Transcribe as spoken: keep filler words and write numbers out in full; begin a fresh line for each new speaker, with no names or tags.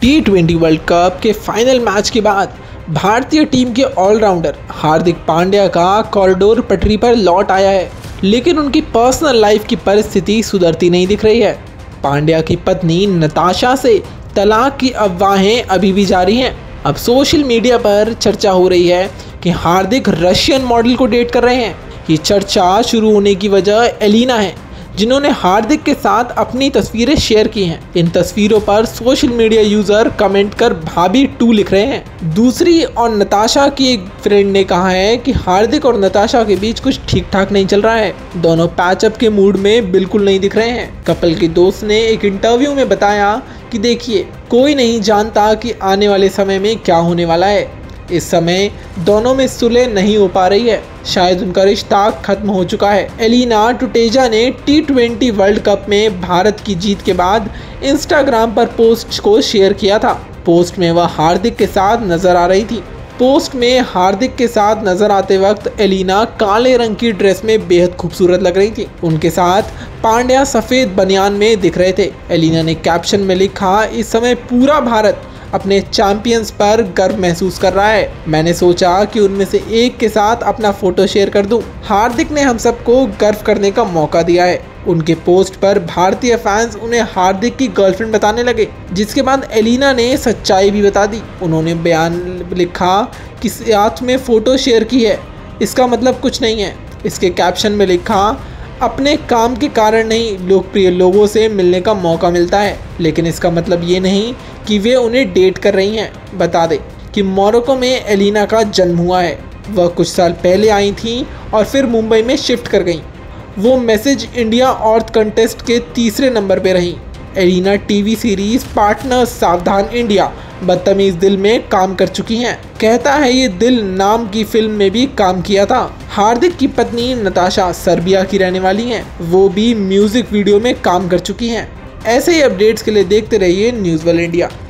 T twenty world cup के final match के बाद भारतीय टीम के ऑलराउंडर हार्दिक पांड्या का कॉरिडोर पटरी पर लौट आया है, लेकिन उनकी पर्सनल लाइफ की परिस्थिति सुधरती नहीं दिख रही है। पांड्या की पत्नी नताशा से तलाक की अफवाहें अभी भी जारी हैं। अब सोशल मीडिया पर चर्चा हो रही है कि हार्दिक रशियन मॉडल को डेट कर रहे हैं। ये चर्चा शुरू होने की वजह एलिना है, जिन्होंने हार्दिक के साथ अपनी तस्वीरें शेयर की हैं। इन तस्वीरों पर सोशल मीडिया यूजर कमेंट कर भाभी टू लिख रहे हैं। दूसरी और नताशा की एक फ्रेंड ने कहा है कि हार्दिक और नताशा के बीच कुछ ठीक ठाक नहीं चल रहा है, दोनों पैचअप के मूड में बिल्कुल नहीं दिख रहे हैं। कपल के दोस्त ने एक इंटरव्यू में बताया कि देखिए, कोई नहीं जानता कि आने वाले समय में क्या होने वाला है। इस समय दोनों में सुलह नहीं हो पा रही है, शायद उनका रिश्ता खत्म हो चुका है। एलिना टुटेजा ने टी ट्वेंटी वर्ल्ड कप में भारत की जीत के बाद इंस्टाग्राम पर पोस्ट को शेयर किया था। पोस्ट में वह हार्दिक के साथ नजर आ रही थी। पोस्ट में हार्दिक के साथ नजर आते वक्त एलिना काले रंग की ड्रेस में बेहद खूबसूरत लग रही थी। उनके साथ पांड्या सफेद बनियान में दिख रहे थे। एलिना ने कैप्शन में लिखा, इस समय पूरा भारत अपने चैंपियंस पर गर्व महसूस कर रहा है। मैंने सोचा कि उनमें से एक के साथ अपना फोटो शेयर कर दूं। हार्दिक ने हम सबको गर्व करने का मौका दिया है। उनके पोस्ट पर भारतीय फैंस उन्हें हार्दिक की गर्लफ्रेंड बताने लगे, जिसके बाद एलिना ने सच्चाई भी बता दी। उन्होंने बयान लिखा कि साथ में फ़ोटो शेयर की है, इसका मतलब कुछ नहीं है। इसके कैप्शन में लिखा, अपने काम के कारण नहीं लोकप्रिय लोगों से मिलने का मौका मिलता है, लेकिन इसका मतलब ये नहीं कि वे उन्हें डेट कर रही हैं। बता दें कि मोरक्को में एलिना का जन्म हुआ है। वह कुछ साल पहले आई थी और फिर मुंबई में शिफ्ट कर गईं। वो मैसेज इंडिया औरत कंटेस्ट के तीसरे नंबर पर रहीं। एलिना टीवी सीरीज पार्टनर सावधान इंडिया बदतमीज दिल में काम कर चुकी हैं। कहता है ये दिल नाम की फिल्म में भी काम किया था। हार्दिक की पत्नी नताशा सर्बिया की रहने वाली हैं। वो भी म्यूजिक वीडियो में काम कर चुकी हैं। ऐसे ही अपडेट्स के लिए देखते रहिए न्यूज़ वर्ल्ड इंडिया।